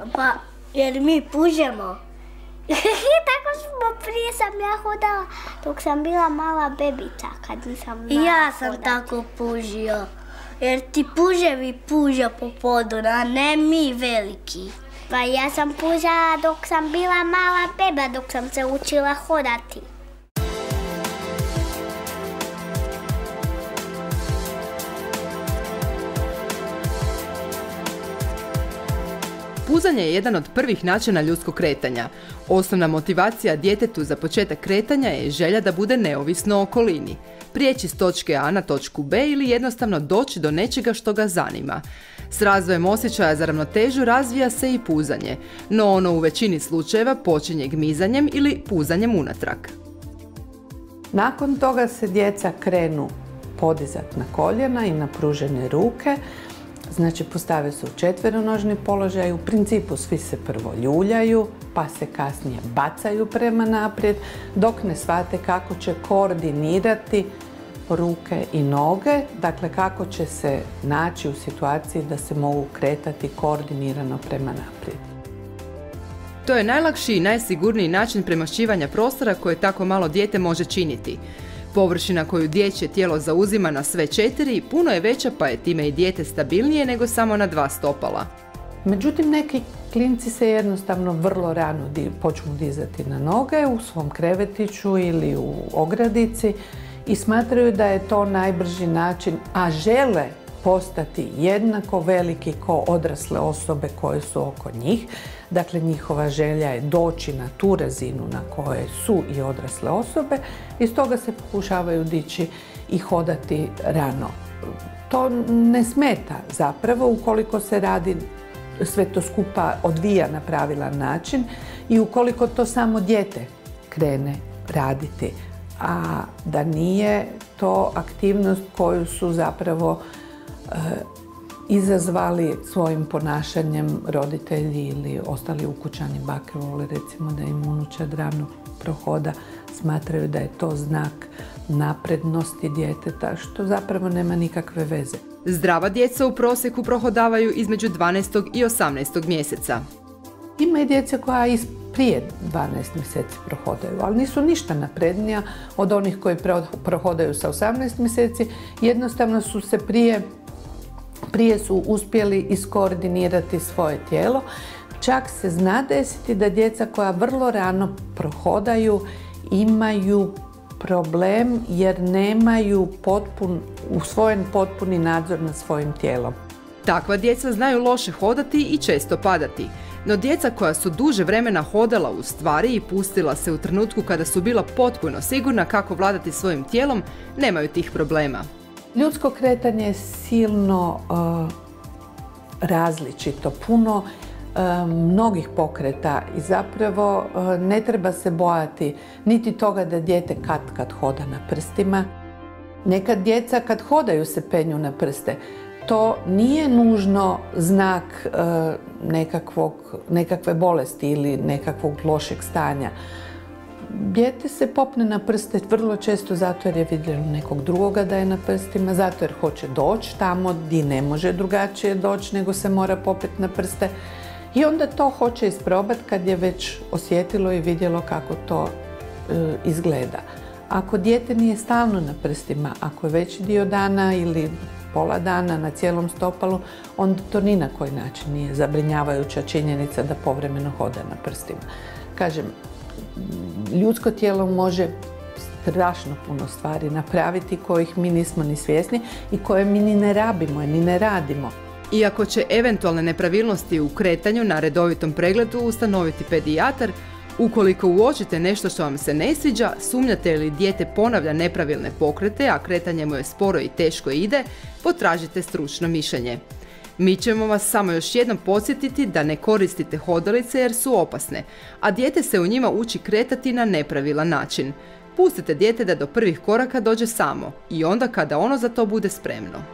Pa, jer mi pužemo. Tako prije sam ja hodala dok sam bila mala bebica, kad nisam znala hodati. Ja sam tako pužio, jer ti puževi puža po podu, a ne mi veliki. Pa ja sam pužala dok sam bila mala beba, dok sam se učila hodati. Puzanje je jedan od prvih načina ljudskog kretanja. Osnovna motivacija djetetu za početak kretanja je želja da bude neovisno o okolini. Prijeći s točke A na točku B ili jednostavno doći do nečega što ga zanima. S razvojem osjećaja za ravnotežu razvija se i puzanje, no ono u većini slučajeva počinje gmizanjem ili puzanjem unatrag. Nakon toga se djeca krenu podizati na koljena i na pružene ruke. Znači, postave se u četveronožni položaj, u principu svi se prvo ljuljaju, pa se kasnije bacaju prema naprijed, dok ne shvate kako će koordinirati ruke i noge, dakle kako će se naći u situaciji da se mogu kretati koordinirano prema naprijed. To je najlakši i najsigurniji način premošćivanja prostora koje tako malo dijete može činiti. Površina koju dječje tijelo zauzima na sve 4 puno je veća, pa je time i dijete stabilnije nego samo na 2 stopala. Međutim, neki klinci se jednostavno vrlo rano počnu dizati na noge u svom krevetiću ili u ogradici i smatraju da je to najbrži način, a žele postati jednako veliki kao odrasle osobe koje su oko njih. Dakle, njihova želja je doći na tu razinu na kojoj su i odrasle osobe i stoga se pokušavaju dići i hodati rano. To ne smeta zapravo ukoliko se radi, sve to skupa odvija na pravilan način i ukoliko to samo dijete krene raditi, a da nije to aktivnost koju su zapravo izazvali svojim ponašanjem roditelji ili ostali ukućani, bake vole recimo da im unučad rano prohoda, smatraju da je to znak naprednosti djeteta, što zapravo nema nikakve veze. Zdrava djeca u prosjeku prohodavaju između 12. i 18. mjeseca. Ima i djece koja i prije 12 mjeseci prohodaju, ali nisu ništa naprednija od onih koji prohodaju sa 18 mjeseci. Jednostavno su se prije su uspjeli iskoordinirati svoje tijelo. Čak se zna desiti da djeca koja vrlo rano prohodaju imaju problem jer nemaju usvojen potpuni nadzor nad svojim tijelom. Takva djeca znaju loše hodati i često padati. No djeca koja su duže vremena hodala u stvari i pustila se u trenutku kada su bila potpuno sigurna kako vladati svojim tijelom, nemaju tih problema. Ljudsko kretanje je silno različito, puno mnogih pokreta i zapravo ne treba se bojati niti toga da dijete kad hoda na prstima. Nekad djeca kad hodaju se penju na prste. To nije nužno znak nekakve bolesti ili nekakvog lošeg stanja. Dijete se popne na prste vrlo često zato jer je vidjelo nekog drugoga da je na prstima, zato jer hoće doći tamo gdje ne može drugačije doći nego se mora popeti na prste. I onda to hoće isprobati kad je već osjetilo i vidjelo kako to izgleda. Ako dijete nije stalno na prstima, ako je veći dio dana ili pola dana na cijelom stopalu, onda to ni na koji način nije zabrinjavajuća činjenica da povremeno hoda na prstima. Kažem, ljudsko tijelo može strašno puno stvari napraviti kojih mi nismo ni svjesni i koje mi ni ne rabimo ni ne radimo. Iako će eventualne nepravilnosti u kretanju na redovitom pregledu ustanoviti pedijatar, ukoliko uočite nešto što vam se ne sviđa, sumnjate ili dijete ponavlja nepravilne pokrete, a kretanje mu je sporo i teško ide, potražite stručno mišljenje. Mi ćemo vas samo još jednom podsjetiti da ne koristite hodalice jer su opasne, a dijete se u njima uči kretati na nepravilan način. Pustite dijete da do prvih koraka dođe samo i onda kada ono za to bude spremno.